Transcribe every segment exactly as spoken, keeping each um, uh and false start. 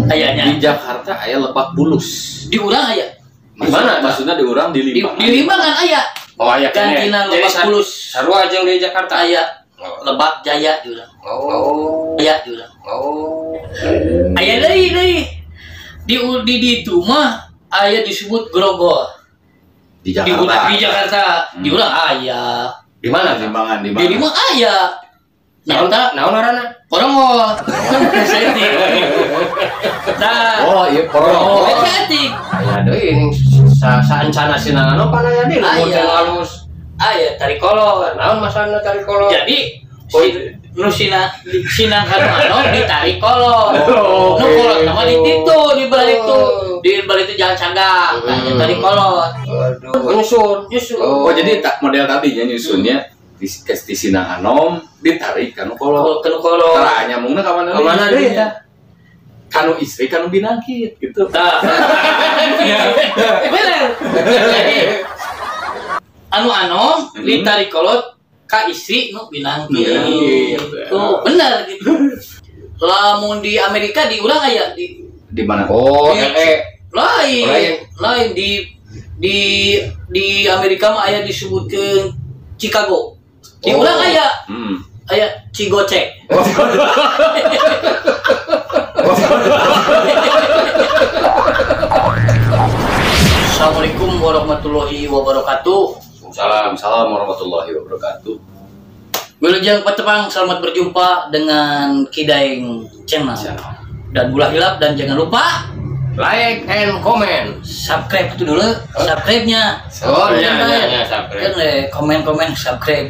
Ayahnya di Jakarta aya Lebak Bulus. di urang aya. Di mana? Maksudnya di urang di Di, Limbangan. di Limbangan aya. Oh aya kene. Gantina Jadi Lebak Bulus. sarua aja di Jakarta. Aya Lebak Jaya di urang. Oh. Aya di urang. Oh. Aya deui deui. Di di ditu mah aya disebut Grogol. Di Di Jakarta. urang di Jakarta, di urang aya. Di mana? Di Limbangan, di Di mana? Limbangan aya. Naon Nyata naon ngaranna? Porongol. Setik. Tah. Oh, iya Oh, Porongol. setik. Aya deui ini sa saancana sinangan apa aya deui lamun teh halus. Aya tarik kolor. Naon masalahna tarik kolor? Jadi si nu sina sinang kanu anu ditarik kolor. Oh, Nu oke. kolor nama di situ di balik itu. Di balik itu jangan canggang. Nah, Hmm. tarik kolor. Waduh, nyusun. Justru. Oh, jadi tak model tadinya nyusunnya di di Sinang Anom ditarik kanu kolot. Kanu kolor. Tara nyamungna ka mana? Ka mana deui deui? Kanu istri kanu binangkit gitu. Tah. Bener. Jadi anu anom ditarik kolot ka istri nu binangkit. Binangkit. Tuh, bener gitu. Lamun di Amerika di urang aya di Di mana? Oh, Di- L E. lain Oh, lain. lain di di di Amerika mah aya disebutkeun Chicago. Di Oh. urang aya Hmm. aya Cigocek. Assalamualaikum warahmatullahi wabarakatuh. Waalaikumsalam warahmatullahi wabarakatuh. Wilujeng Patepang, selamat berjumpa dengan Kidaeng Channel. Dan Bulah Hilap, dan jangan lupa Like and comment. subscribe itu dulu, subscribe-nya. Oh, Kan, iya, iya, kan? iya, subscribe. Kan, eh, komen-komen subscribe.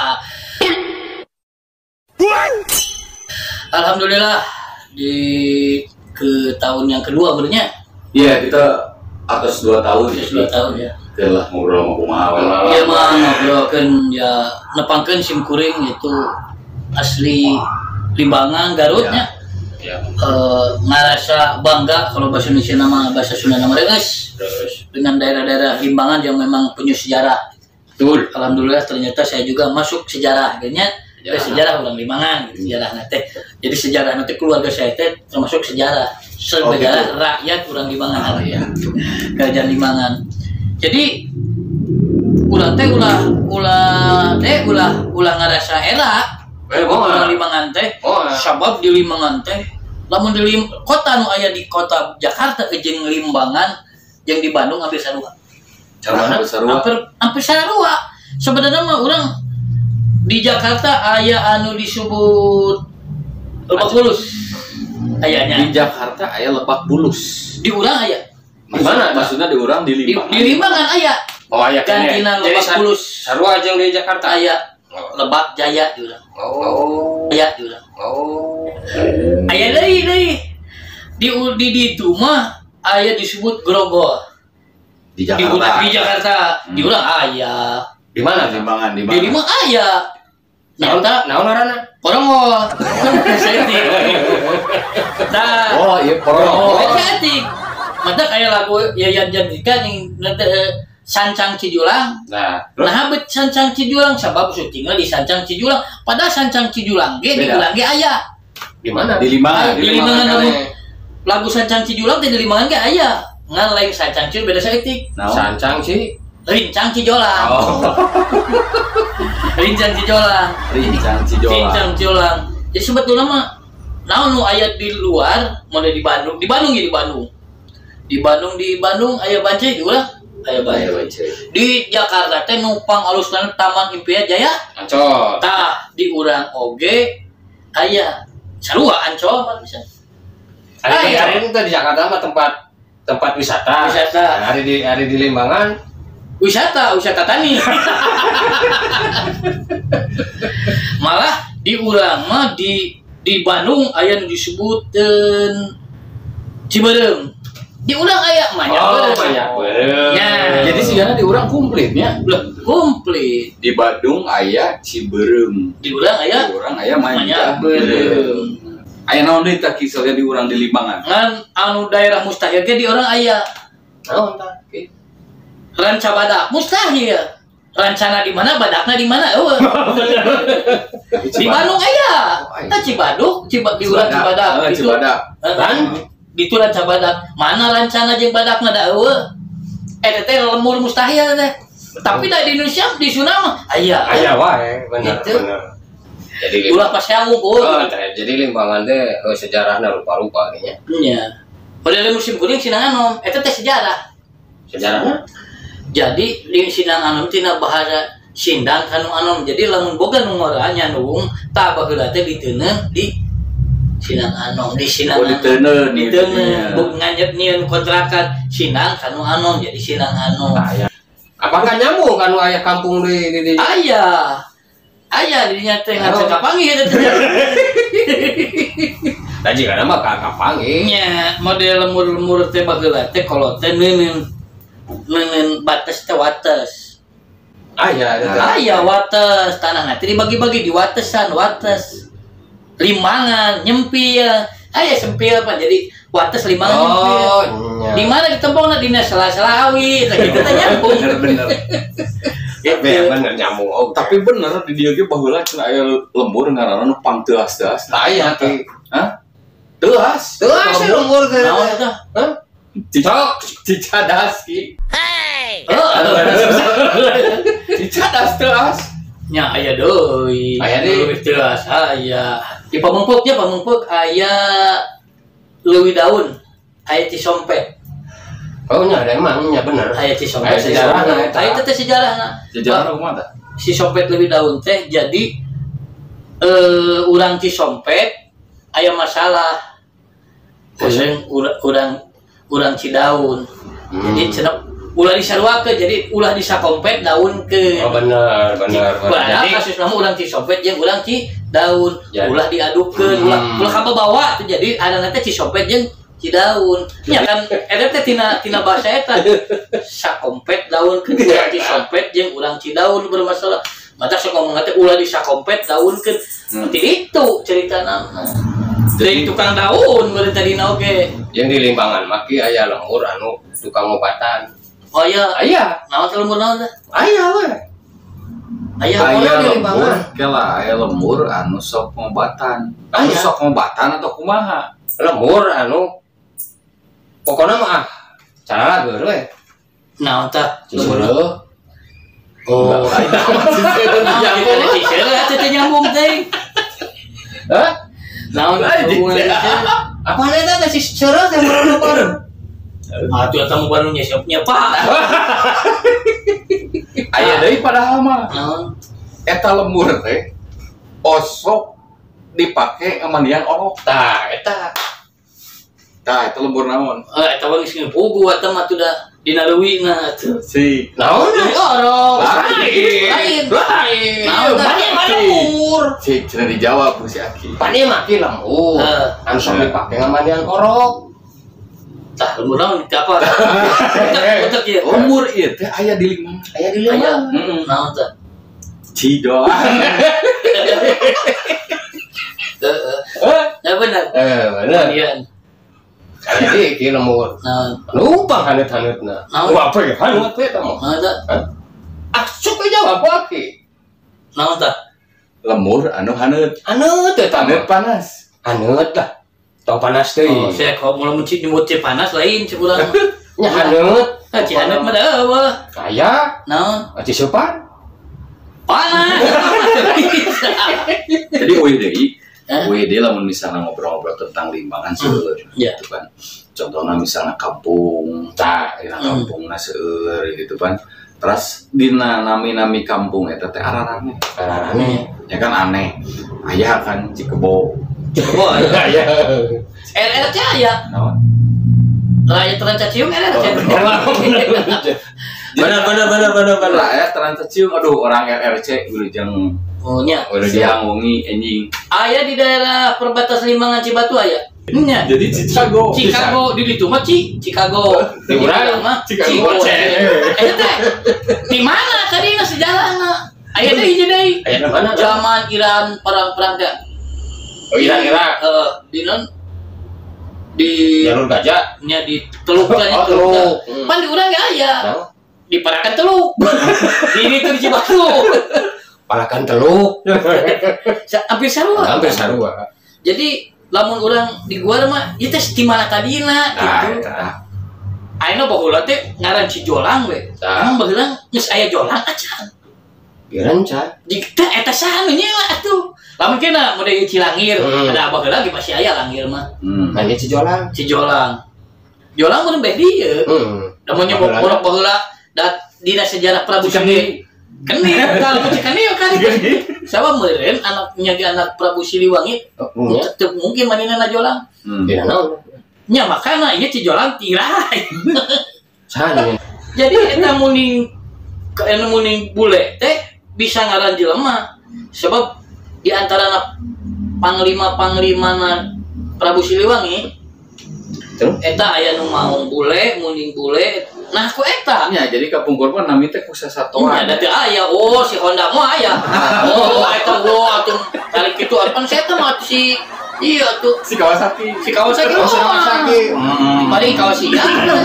Alhamdulillah di ke tahun yang kedua berarti Iya, kita atas dua tahun ya. dua tahun ya. Telah ngobrol sama kumaha. Iya mah ngobrolkeun ya nepangkeun sim kuring itu asli Limbangan Garutnya. Ya. Eh, ngerasa bangga kalau bahasa Indonesia nama bahasa Sunda nama reus Terus. dengan daerah-daerah Limbangan yang memang punya sejarah. Betul. Alhamdulillah ternyata saya juga masuk sejarah akhirnya Sejarah. sejarah, sejarah orang Limbangan gitu, sejarah nanti. Jadi sejarah nanti keluarga saya teh termasuk sejarah sejarah Oh, gitu. rakyat orang Limbangan. Oh, iya. Kerajaan Limbangan. Jadi ulah teh ulah ulah teh ulah ulah ngerasa era Eh, mau orang nggak? Limbangan teh. Oh, eh. Sabab di Limbangan teh lamun di Lim, kota nu aya di kota Jakarta jeung Limbangan yang di Bandung hampir sarua. Cara sarua. Hampir hampir sarua. Sebenarnya mah urang di Jakarta aya anu disebut Lebak Bulus. Di Ayanya. Jakarta aya Lebak Bulus. Di urang aya. Di mana? Maksudnya di urang di Di, Limbangan. di Limbangan aya. Oh, aya kene. Gantina Jadi Lebak sa- Bulus. sarua aja di Jakarta. Aya Oh. Lebak Jaya di urang. Oh. Aya di urang. Oh. Aya deui deui. Di di ditu mah aya disebut Grogol. Di Di Jakarta. urang di Jakarta, di Hmm. urang aya. Di mana? Di Limbangan, di Di mana? mah aya. Naon Nyata naon ngaranna? Porongol. Setik. Tah. Oh, iya Porongol. Oh, setik. Mata kayak lagu Yayan Jandika yang nanti eh, Sancang Cijulang. Nah, Nah, bet Sancang Cijulang sabab syutingnya di Sancang Cijulang. Padahal Sancang Cijulang ge di Beda. urang ge aya. di mana? Di Limbangan. Di Limbangan kene. namun lagu Sancang Cijulang teh di Limbangan ge aya. Ngan lain Sancang Cijulang beda saeutik. Naon? Sancang sih. Rincang Cijolang. Oh. Rincang Cijolang. Rincang Cijolang. Rincang Cijolang. Jadi sebetulnya mah naon nu aya di luar, model di Bandung. Di Bandung ya di Bandung. Di Bandung di Bandung aya Bancai di urang. Aya Aya Bancai. Bancai. Di Jakarta teh numpang alusna Taman Impian Jaya. Ancol. Tah di urang oge aya sarua Ancol mah bisa. Hari Ah, hari ini tuh di Jakarta mah tempat tempat wisata. Wisata. Nah, hari di hari di Limbangan. Wisata, wisata tani. Malah di urang mah di di Bandung aya nu disebutkeun Ciberem. Di urang aya mah Oh, banyak beureuh. Ya. Jadi sigana di urang komplitnya. Udah komplit. Di Bandung aya Ciberem. Di urang aya Di urang aya Manya Manja Berem. Berem. Aya naon deui tah kisahnya di urang di Limbangan? ngan anu daerah mustahil ge di urang aya. Naon tah? Ranca badak mustahil. Rancana di mana, badakna di mana? Eueuh. Di Bandung aya. Oh, aya. Tah Cibaduk, Ciba di urang Cibadak. Ah, Gitu. Cibadak. Eh, Kan Itu lanca badak. Mana lancana jeung badakna da eueuh. Eta teh lemur mustahil teh. Tapi da di Indonesia di Sunda mah aya. Aya wae, bener Gitu. bener. Jadi Ulah pas yang unggul. oh, teh, jadi limbangan teh eh, sejarahna rupa-rupa nya. Nya. Padahal musim kuring Sinang Anom eta teh sejarah. Sejarahna Jadi di Sinang Anom tina bahasa Sindang kanu anom. Jadi lamun boga nu ngoranya nung tah baheula teh diteuneuh di Sinang Anom, di Sinang Oh, diteuneuh nih. diteuneuh buk nganyep nyieun kontrakan Sinang kanu Anom jadi Sinang Anom. aya. Apakah nyambung kan aya kampung di di, di. Aya. Aya dinya teh ngaca kapangi eta teh. Da jigana mah ka kapangi. Nya model lemur-lemur teh bageula teh kolot teh neuneun neuneun batas teh wates. Aya eta. Aya wates tanah nanti dibagi-bagi di watesan wates limangan nyempil aya sempil Pak jadi wates limangan nyempil Oh, nya. di mana ditempongna dina sela-sela awi tah kitu teh nyambung Bener-bener. Tapi ya bener nyambung oge. Tapi bener di dieu ge baheula cenah aya lembur ngaranna nu pangteuas-teuas. aya teh. Hah? Teuas. Tuh asa lembur teh. naon eta Hah? Cicak cicadas ki. oh Cicadas teuas. nya aya deui Aya deui. leuwih teuas aya di Pamengpeuk nya Pamengpeuk aya leuwih daun aya Cisompet Oh nya ada emang nya bener. aya Cisompet Aya sejarahna eta. aya teh sejarahna Jajaran kumaha tah? Cisompet leuwih daun teh jadi eh urang Cisompet aya masalah Kuseng urang urang urang Cidaun jadi cenah ulah disaruakeun jadi ulah disakompet daun ke Oh bener bener. padahal Jadi kasus nama urang Cisompet jeung urang Cidaun Jadi. ulah diadukeun Hmm. ulah ulah kabawa teh jadi aranna teh Cisompet jeung Cidaun nya kan eta teh tina tina bahasa eta sakompet daun ke urang Cisompet jeung urang Cidaun bermasalah mata sok ngomong teh ulah disakompet daun ke Hmm. seperti itu ceritana dari tukang daun berarti tadi oge yang di Limbangan maki aya lembur anu tukang obatan. oh iya Aya, naon teh lembur naon teh aya we. aya Aya orang di lembur, Limbangan kela aya lembur anu sok ngobatan. Aya. Anu sok ngobatan atau kumaha? Lembur anu pokoknya mah ah cara lagu we. naon teh Ciceureuk. oh Enggak, naon kita ada t-shirt atuh teh nyambung teh Hah? naon hubungan t-shirt Apa eta teh ciceureuk teh baru baru. atuh eta mah barunya siapnya Pak Aya deui padahal mah. naon Eta lembur teh osok dipake ngamandian orok. Tah eta Tah eta lembur naon? eh eta mah geus ngepugu eta mah tuh da dina leuwihna atuh Si naon? Ini orok Lain. lain Lain. Naon teh? Bani mah lembur. si cenah dijawab ku si Aki. Bani maki lembur. Eh. Anu sok dipake ngamandian korok. tah lembur naon teh apa utek utek ieu Lembur ieu teh aya di Limbangan. Aya di aya Limbangan. Heeh. naon teh Cidoan. heeh Eh, ya bener eh bener. iya Jadi iki lembur. naon Lupa hanet-hanetna. Naon? Apa ya hanet teh mah. naon teh Ah, sok jawab aki. naon teh Lembur anu haneut. Hanet teh Haneut tamu. panas. Hanet lah. Tong panas teh. oh saya kalau mulai mencit nyebut cik panas lain cik urang Nya hanet. ah cik hanet mah da eueuh Aya, naon ati sopan. panas Jadi W D I, Hah? W D lamun misalnya ngobrol-ngobrol tentang Limbangan seueur. Iya. Gitu kan. Contohnya misalnya kampung, tah, ya Hmm. kampungna seueur gitu kan. Terus dina nami-nami kampung eta teh ararane. Ararane. Ya kan aneh. Aya kan Cikebo. coba Aya. R R C aya Naon? rakyat ranca cium R R C Benar benar benar benar benar. Lah ya Transacium aduh orang R R C wilujeng oh nya Udah dia. siang wengi anjing. aya di daerah perbatasan Limbangan Cibatu aya nya Jadi Chicago. Chicago di ditu mah Ci Chicago Di urang mah Chicago. eh teh di mana tadi na sejarahna aya deui hiji deui Aya di mana? zaman Iran perang-perang teh Oh Irak Irak. eh di non di Jalur gajah. nya di teluk kan Oh, teluk Teluk. Hmm. pan di urang ge aya Nah, di Parakan Teluk di itu di Cibatu palakan teluk. Sa- hampir sarua Hampir sarua. jadi lamun urang di gua mah ieu teh di mana tadina gitu. Nah, Ayeuna baheula teh ngaran Cijolang we. Tah. Emang baheula geus aya jolang acan. Birenca. Di teh eta saha nu nyewa atuh. Lamun kena mun di Cilangir, Hmm. ada baheula ge masih aya Langir mah. hmm. Hanya Cijolang. Cijolang. Jolang mun beh dieu. Hmm. Da mun nyebut Baheula. baheula da dina sejarah Prabu Siliwangi. Keni, kalau mun keni kan siapa meureun anaknya ge anak Prabu Siliwangi. Oh, nya. Teu mungkin manehna Jolang. Hmm. Dina naon? Nya makana ieu Cijolang tirai. Saha nya? Jadi eta muning anu muning bule teh bisa ngaran jelema sebab di antara panglima-panglimana Prabu Siliwangi Terus? eta aya nu maung bule, muning bule. Nah, ku eta. Ya, jadi kapungkur mah nami teh ku sasatoan. Nya da teu aya. Oh, si Honda mah aya. Oh, eta wo atuh kali kitu apa si eta mah si iya tuh Si Kawasaki. si Kawasaki. Oh, si Kawasaki. Hmm. Paling Kawasaki.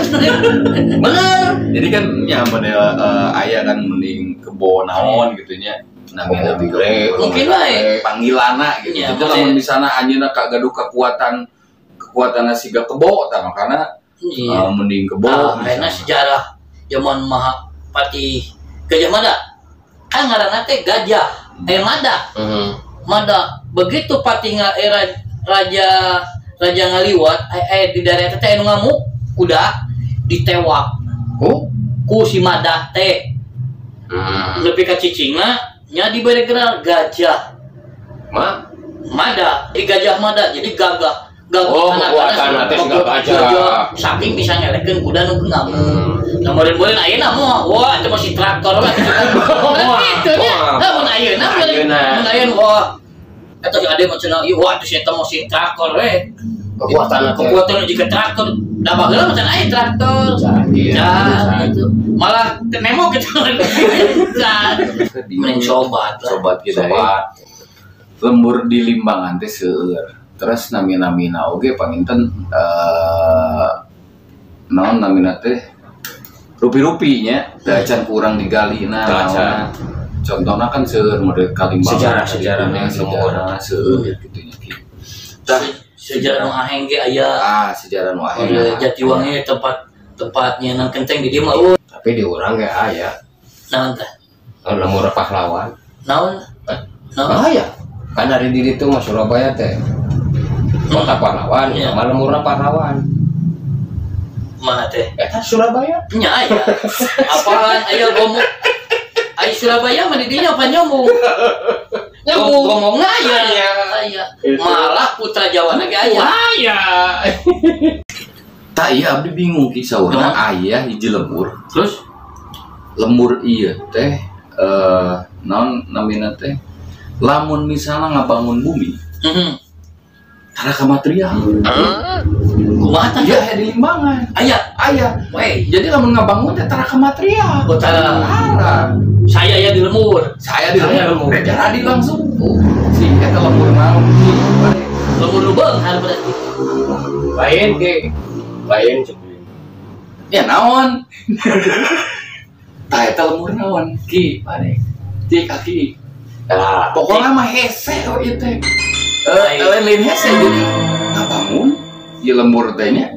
Bener. Jadi kan ya model eh, aya kan mending kebo naon gitu nya. Nami Oh, nabi bule. Mungkin wae. panggilanna gitu. Ya, Itu maksudnya- lamun di sana anjeunna kagaduh kekuatan kekuatan siga kebo tah makana Iya. eh, mending kebo. Ah, misalnya. enak sejarah zaman Mahapati Gajah Mada. Kan ngaranna teh Gajah, eh Mada. Hmm. Mada. Begitu pati nga era raja raja ngaliwat eh, eh di daerah teh anu ngamuk kuda ditewak Oh. ku si Mada teh. Hmm. Lebih ka cicingna nya dibere gelar Gajah Ma. Mada. Di Gajah Mada jadi gagah. Gagah Oh, anak-anak kekuatan teh sudah siga gajah. saking bisa ngelekeun kuda nu ngamuk. Hmm. Nah, murid-murid ayeuna mah, wah itu masih traktor lah. Wah, Gitu nya. wah. Nah, mun ayeuna mun Ayeuna. mun ayeuna wah. Eta ade mah cenah, ieu wah itu eta masih traktor we. Kekuatan teh. Kekuatan juga traktor. Da bageula mah cenah aya traktor. Iya. Ya, gitu. Malah teu nemo gitu. Nah, mending sobat lah. sobat kita ya. Sobat. Lembur di Limbangan teh seueur. Terus nami-namina oge panginten eh naon namina teh rupi-rupinya da can kurang digalina Dacan. naonna. Contohna kan seueur model Kalimbangan Sejarah-sejarahnya, sejarah seueur gitu nya kieu. Tah Sejarah nu aheng ge aya. ah sejarah nu Aya akhirnya Jatiwangi tempat tempatnya nang kenteng di dieu mah. Oh, Tapi di urang ge aya. naon teh? Lemur pahlawan. Naon? Naon? Aya. Kan dari diri itu mah Surabaya teh. Kota pahlawan, Iya. sama lemur pahlawan. Mana teh? Eta Surabaya. Nya aya. Apaan aya gomong? Ai Surabaya mah di dinya apa nyomong? Nyomong gomongna aya. Aya. Malah putra Jawa na ge aya. Aya. tah ieu abdi bingung ki saurna aya hiji lembur. Terus Lembur ieu teh eh naon namina teh lamun misalnya ngabangun bumi heeh. tara ka material. Kumaha tah? Iya, aya di Limbangan. Aya. Aya. Weh, Jadi lamun ngabangun teh tara ka material. utara Tara. saya ya di lemur. Saya di Saya lembur. lembur. Teh jadi langsung. Oh, si eta lembur naon ki. Bade. Lemur lu beunghar berarti. Lain ke. Lain cepeun. Ya naon? Tah eta lembur naon ki bade. Cik aki. Nah, Pokoknya mah hese oh ieu teh. Eh, lain hese jadi ngabangun ieu lembur teh nya.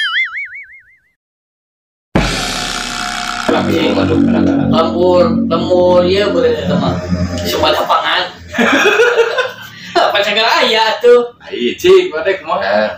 langsung masuk ke negara. Lemur, lemur ieu berarti eta mah. Sepeda pangan. Apa segala aya tuh. Ai cik bade kumaha? Eh.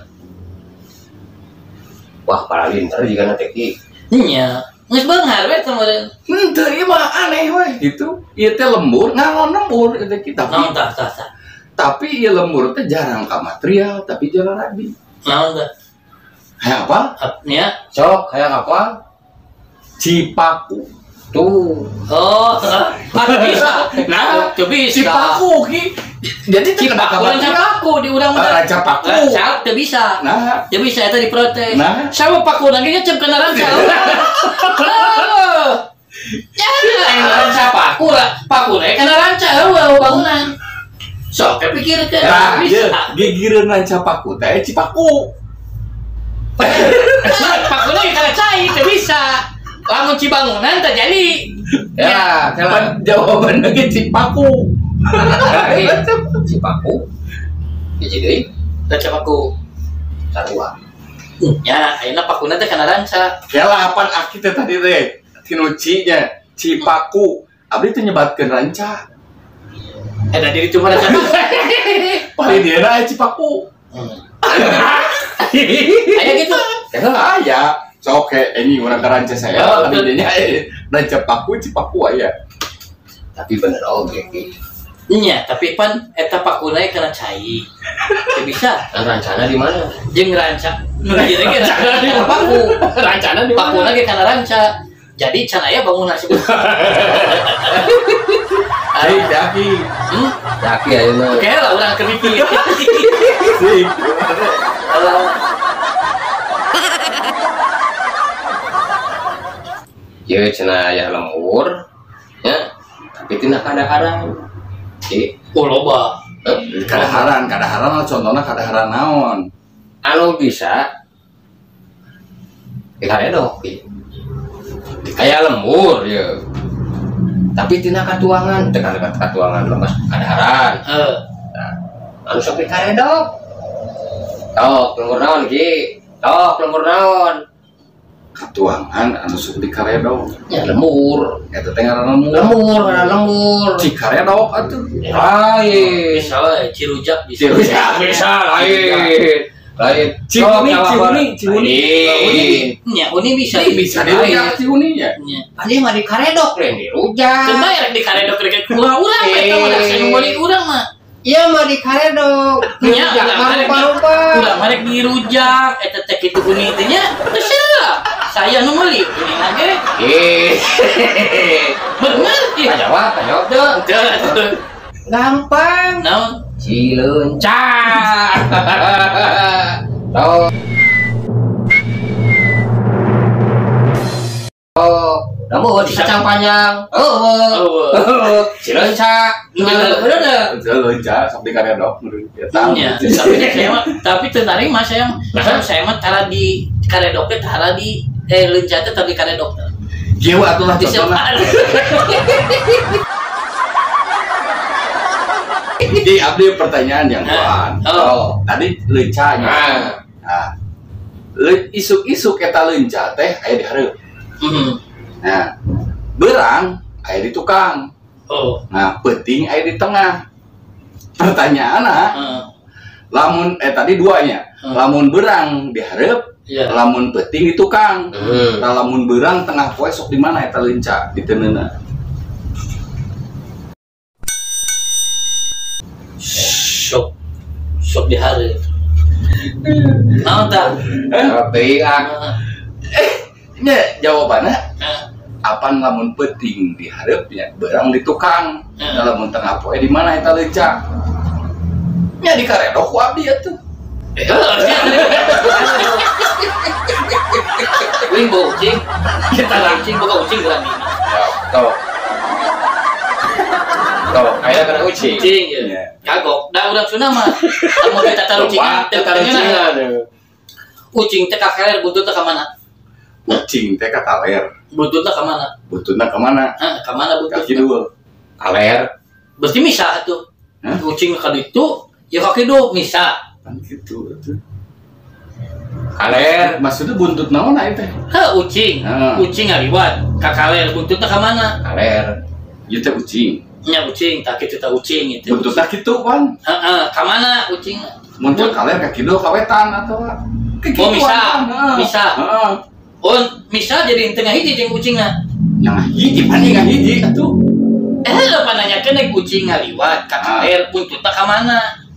Wah, para linter juga nanti ki. Nya, geus beunghar we kemarin. Henteu ieu mah aneh we gitu. Ieu teh lembur, ngalon lembur eta kita. Naon tah tah tah. Tapi ieu lembur teh jarang ka material, tapi jalan rabi. Naon tah? Hayang apa? Nya. Sok, kayak apa? Cipaku. Tuh. Oh, ah bisa. Nah, teu bisa. Cipaku ki. Jadi teh kada ka Cipaku, material. Cipaku di urang mah. Ah, Cipaku. Cak teu bisa. Nah, Teu bisa eta diprotes. Nah. Sama paku lagi ngecep kana ranca. Ya, ranca paku lah. Paku teh kana ranca eueuh bangunan. Sok pikirkeun nah, bisa. ieu gigireun ranca paku teh Cipaku. Paku lagi kana cai teu bisa. Lamun cibangunan teh jadi. Ya, Kan kan jawabanna ge Cipaku. Cipaku. Jadi ranca paku. Sarua. Ya, ayeuna pakuna teh kana ranca. Ya lapan aki teh tadi teh tinu ci-nya Cipaku. Abdi teh nyebatkeun ranca. Ada diri cuma ranca. Paling dia na Cipaku. Aya gitu. Ya aya. Sok kayak ini orang ranca saya. Oh, Abdi nya ranca Paku Cipaku aya. Tapi bener oge gitu. Nya, tapi pan eta pakuna kana cai. Teu bisa. Nah, rancana di mana? Jeung ranca. Nu jadi ge rancana di paku. Rancana di mana? Pakuna ge kana ranca. Jadi can aya bangunan sih. Ai daki. Hmm? Daki ayeuna. Oke lah urang keur mikir. Sih. Ye cenah aya lemur. Ya. Tapi tina kadaharan. Ki Oh loba. Kadaharan, kadaharan contohna kadaharan naon? anu bisa dikaredok kayak lembur ya tapi tina katuangan tekan dekat katuangan lemas kadaharan Heeh. nah, anu sok dikaredok tok lembur naon ki tok lembur naon Katuangan anu sok dikaredok. ya lembur Eta teh ngaranna lembur. lembur karena lembur Cikaredok atuh. lain Bisa we cirujak bisa. Cirujak bisa lain lain Cihuni, Cihuni, Cihuni. lain Nya, uni bisa. Bisa dirujak Cihuni ya. Nya. tadi mah dikaredok lain dirujak Teu bayar di karedok rek kumaha urang eta mah da sanu balik urang mah. iya mah dikaredok Nya, dirujak urang marek rupa-rupa urang marek dirujak eta teh kitu uni teh nya. Teu salah. Saya nu meuli uni lage. eh Bener ieu. kajawab kajawab dong Teu. gampang Naon? Cileunca. Oh. Oh, namun kacang panjang. Oh. Oh. Cileunca. Bener bener. Leunca sok dikaredok menurut ya tahu. Nya, tapi saya mah tapi teu narima saya mah. Saya mah tara di karedok teh tara di eh leunca teh tara di karedok. Kieu atuh lah Di contohna. siapa? Jadi abdi pertanyaan yang lain. Oh. Tadi lencanya. Nah. Nah. Le, isuk-isuk eta leunca teh aya di hareup. Hmm. Nah, berang aya di tukang. Oh. Nah, peuting aya di tengah. Pertanyaanna, Heeh. lamun eh tadi duanya. Hmm. Lamun berang di hareup, Iya. lamun peuting di tukang. Hmm. Nah, lamun berang tengah poe sok di mana eta leunca? Di teuneuna. Sok. Sok di hari. Naon tah? Tapi ah, Nya jawabanna Heeh. apan lamun peuting di hareupnya berang di tukang. Hmm. Nah, lamun tengah poe di mana eta leunca? Nya di karedok ku abdi atuh. Wing bau ucing. Kita ucing boga ucing berani. tuh. Tuh, ayeuna kana ucing. Ucing ya. Iya. Kagok. Da urang Sunda mah. Lamun kita taruh ucing teh Tarucingan. ucing teh kakeler buntut teh ka mana? Ucing teh ka kaler. Buntut teh ka mana? Bututna ka mana? Hah, ka mana Ka buntut? kidul. Kaler. Berarti misah tuh. Hah? Ucing ka ditu, ya ka kidu misah. Kan gitu atuh. Kaler. Maksudnya buntut naon aya teh? Ha, ucing. Heeh. Ucing ngaliwat ka kaler buntut teh ka mana? Kaler. Ieu teh ucing. Nya ucing, tak kitu teh ucing itu. Buntutna kitu kan. Heeh, ka mana ucing? Mun ka kaler ka kidul ka wetan atawa Oh, misah. Misah. Heeh. Oh, misah jadi tengah hiji jeung ucingna. Yang hiji pan yang hiji atuh. Eh, lo pananyakeun naik ucing ngaliwat ka kaler buntut teh ka mana?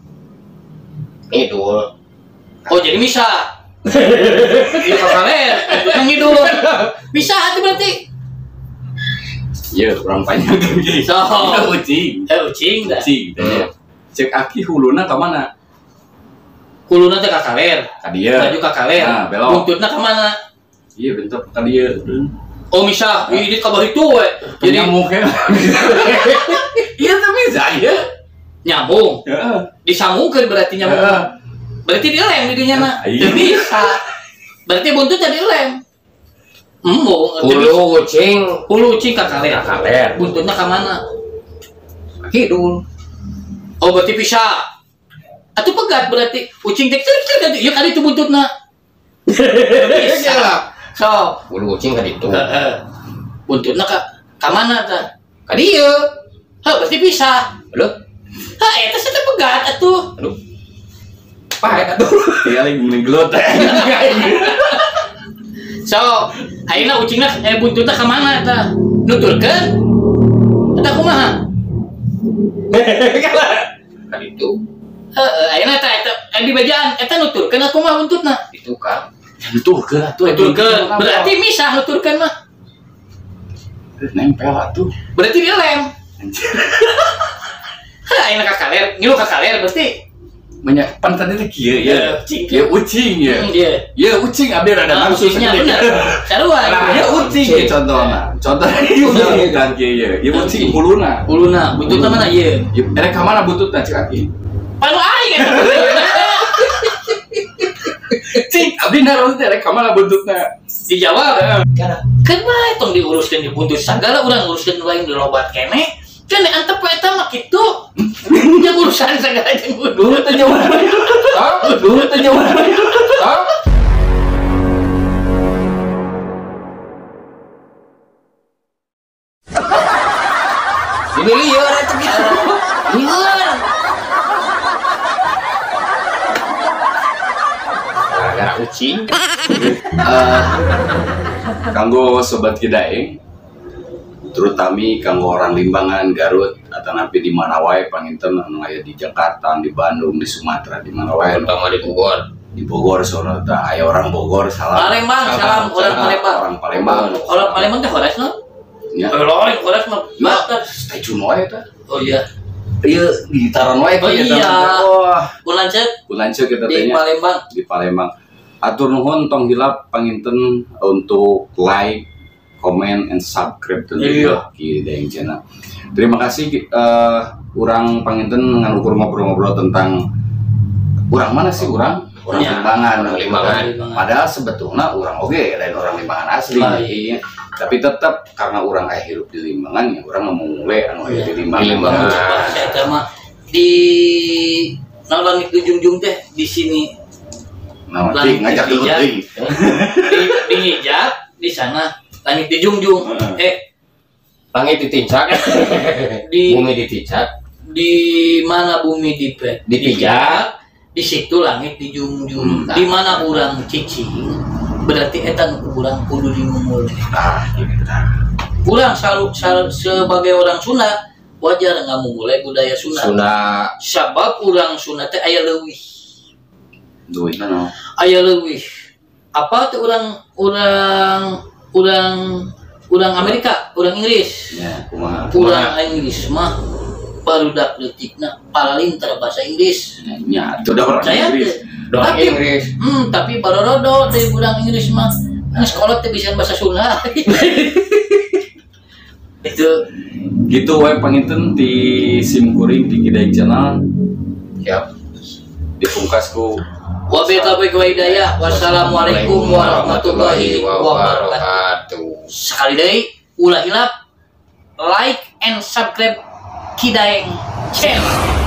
Idul. Oh, jadi misah. Iya ka kaler, buntutna ngidul. Misah atuh berarti. Iya, kurang panjang lagi. So. Iya, ucing. Eh, ucing dah. Ucing teh. Cek aki huluna ka mana? Kuluna teh ka kaler. Ka dieu. Baju ka kaler. Nah, belok. Buntutna ka mana? Iya, bentuk ka dieu. Oh, misah. Ini ka bari tu we. Jadi Jadi nyamuk ya. Iya teh bisa ya. nyambung. Heeh. Disambungkeun berarti nyambung. Heeh. Berarti dilem di dinya na. Iya. Teu bisa. Berarti buntutnya dilem. Embung. teu bisa. Hulu ucing. Hulu ucing ka kaler. Ka kaler. Buntutnya ka mana? Kidul. Oh, berarti pisah. Atuh pegat berarti ucing teh teh teh ieu kali itu buntutna. Bisa. So, Bulu ucing kan itu. heeh. Buntutna ka ka mana tah? Ka dieu. Heuh, berarti bisa. Aduh. Hah, eta teh pegat atuh. Aduh. Pahet atuh. Tinggal menggelut. So, ayeuna ucingna eh buntutna ka mana tah? Nuturkeun? Eta kumaha? Kan itu. Heeh, ayeuna tah eta eh di bajaan eta nuturkeun aku mah buntutna. Itu kan. Nuturkeun atuh. Nuturkeun. Berarti misah nuturkeun mah. nempel atuh. Berarti dia lem. Hah, ayeuna ka kaler, ngilu ka kaler berarti. Banyak pan tadi teh kieu ya. Ucing. Ya ucing ya. Hmm, iya. Ya ucing abdi rada Nah, nafsu ucingnya sedikit. bener. Sarua. Nah, ya ucing ya contohna. Contohnya ucing kan kieu ya. Ya ucing huluna. Uluna, buntutna mana ieu? Ya erek ka mana bututna cek aki. Palu aing eta. Cing, abdi naron teh erek ka mana bututna. Dijawab. Kan bae tong diuruskeun di buntut sagala urang uruskeun lain di lobat keneh. Can antep eta mah kitu. Jeung urusan sagala jeung buntut. Dulu teh nyawa. Tah, dulu teh nyawa. Tah. Ini liar eta gitu. Liar. Gara-gara ucing. Eh, kanggo sobat Kidaeng, terutama kanggo orang Limbangan, Garut, atau napi di mana wae panginten anu aya di Jakarta, di Bandung, di Sumatera, di mana wae, Terutama di Bogor. di Bogor sono tah aya orang Bogor salam. Palembang, salam orang Palembang. Orang Palembang. Orang Palembang teh horas no? Ya. Orang horas mah. Nah, stay tune wae tah. Oh iya. Ieu di gitaran wae Oh teh eta. iya. Wah, Ulanceuk bulanceuk kita di teh nya. Palembang. Di Palembang. Atur nuhun tong hilap panginten untuk like, comment, and subscribe tentunya di Kidaeng channel. Terima kasih eh urang panginten ngan ukur ngobrol-ngobrol tentang urang mana sih urang? Urang Ya, Limbangan. orang Limbangan. Padahal sebetulnya urang oge lain orang Limbangan asli. Baik. Tapi tetap karena urang aya hirup di Limbangan ya urang mau mulai anu aya Ya, di Limbangan. di Limbangan. Bahasa eta mah di nah langit di ujung-ujung teh di sini Nah, Langit ngajak di dulu Hijab. teuing. di di hijab di sana langit di jungjung. Eh Langit ditincak. di Bumi ditincak. di mana bumi dipe Dipijak. di situ langit dijunjung. Hmm. Di mana urang cicing berarti eta nu urang kudu dimulai. Ah, gitu. Urang selalu sal- sebagai orang Sunda wajar nggak mulai budaya Sunda. Sunda. Sabab urang Sunda teh aya leuwih. Duit kan. Aya leuwih. Apa teh urang urang urang urang Amerika, urang Inggris. Ya, kumaha. Urang Inggris mah barudak leutikna paralinter bahasa Inggris. Ya, itu udah orang Saya Inggris. teh Doang tapi Inggris. hmm, tapi barorodo dari urang Inggris mah geus kolot teh bisa bahasa Sunda. Itu Gitu wae panginten di sim kuring di Kidaeng channel Siap. dipungkasku wabillahi hidayah. Wassalamualaikum warahmatullahi wabarakatuh. wabarakatuh. Sekali deui ulah hilap like and subscribe Kidaeng channel.